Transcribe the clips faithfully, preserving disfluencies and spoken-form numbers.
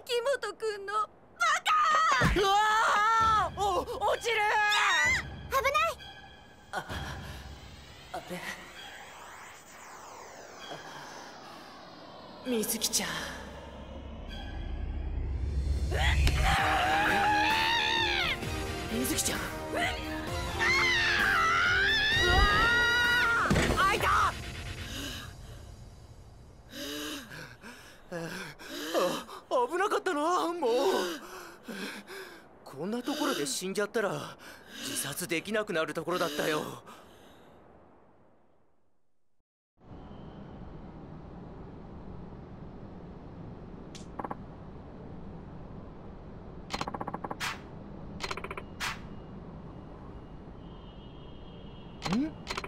本くんのバカ。 うわー、お落ちる。 危ない。 ああれ、みずきちゃん。みずきちゃん。うわー、開いた。あ、危なかったな。もうこんなところで死んじゃったら自殺できなくなるところだったよ。ん？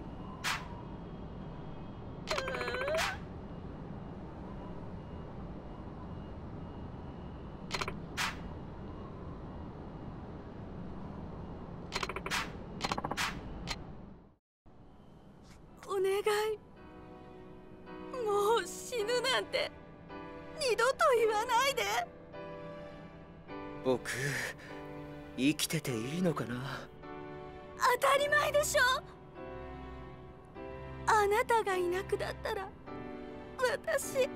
お願い、もう死ぬなんて二度と言わないで。 僕、生きてていいのかな。 当たり前でしょ。あなたがいなくなったら私。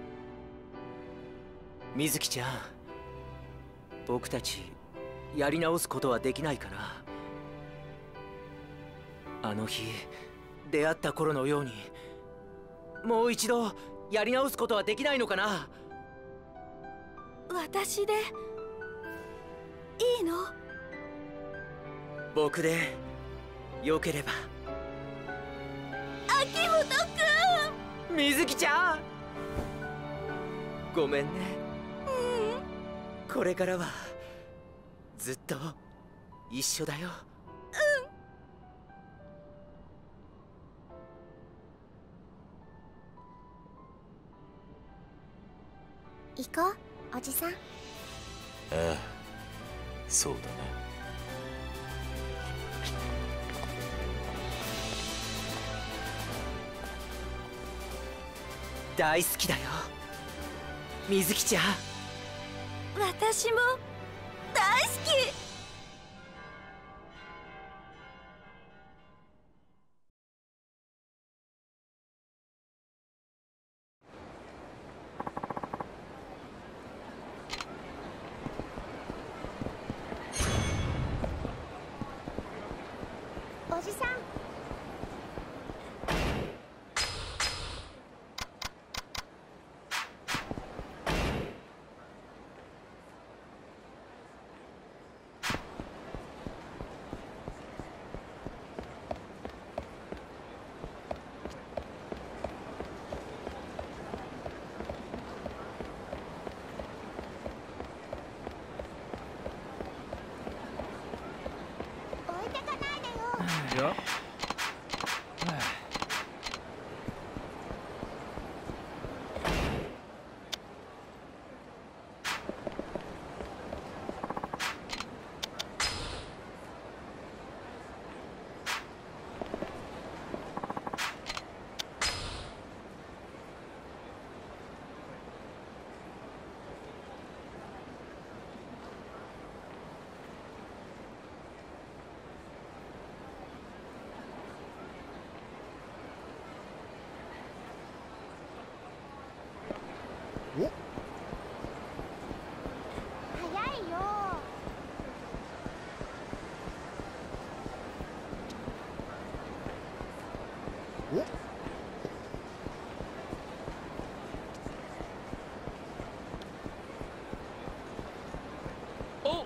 みずきちゃん、僕たちやり直すことはできないかな。あの日出会った頃のようにもう一度やり直すことはできないのかな。 私でいいの？ 僕でよければ。 秋元くん。 みずきちゃん、ごめんね。 うん、 これからはずっと一緒だよ。 行こう、おじさん。 ああ、そうだな。 大好きだよ、みずきちゃん。 私も大好き。おじさん。置いてかないでよ。 いや、 早いよ。 おっ、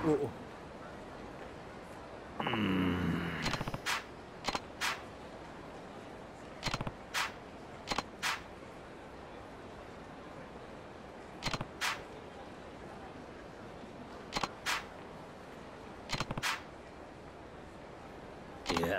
おお。うーん。いや。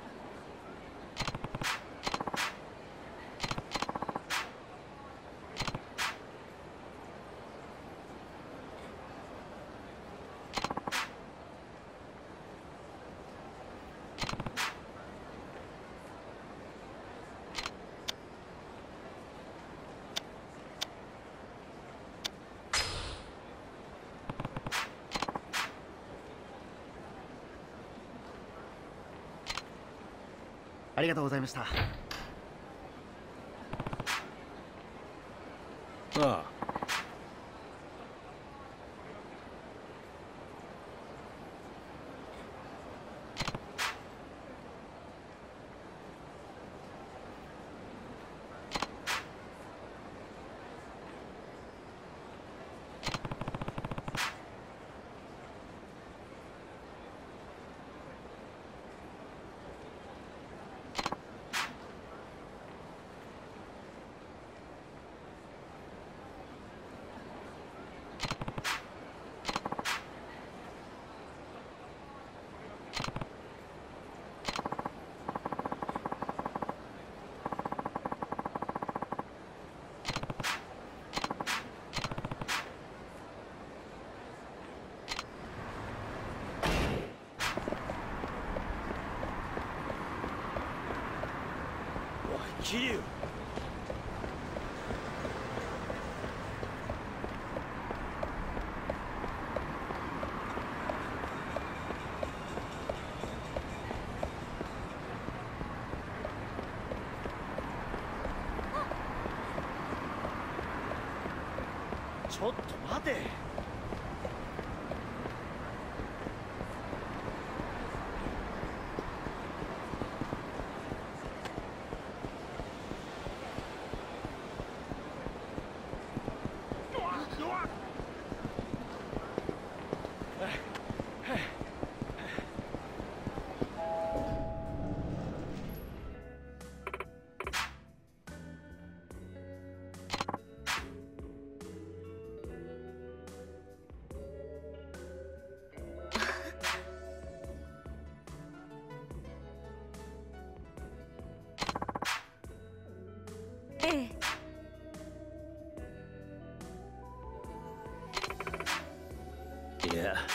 ありがとうございました。ああ。桐生。 ちょっと待て。 ええ。 いや。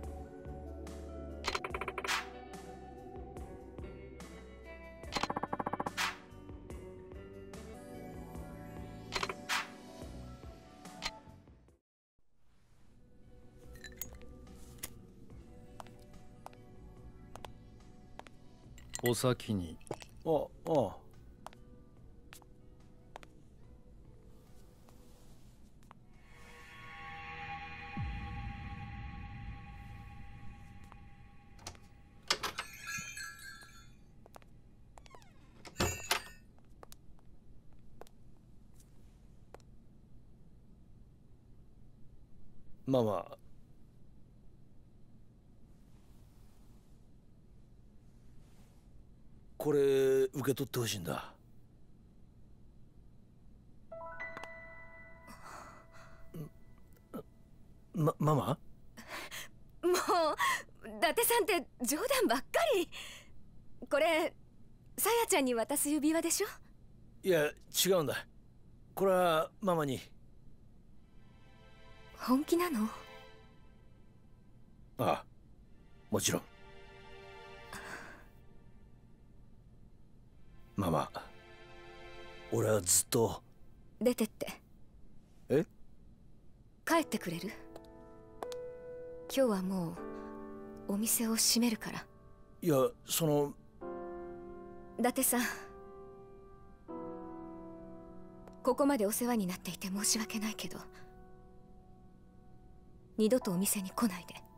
お先に。 あ、ああ。ママ。これ受け取ってほしいんだ。ま、ママ？ もう伊達さんって冗談ばっかり。これさやちゃんに渡す指輪でしょ。 いや違うんだ。これはママに。 本気なの？ ああ、もちろん。ママ、俺はずっと。 出てって。 え？ 帰ってくれる？今日はもうお店を閉めるから。 いや、その。 伊達さん、ここまでお世話になっていて申し訳ないけど、二度とお店に来ないで。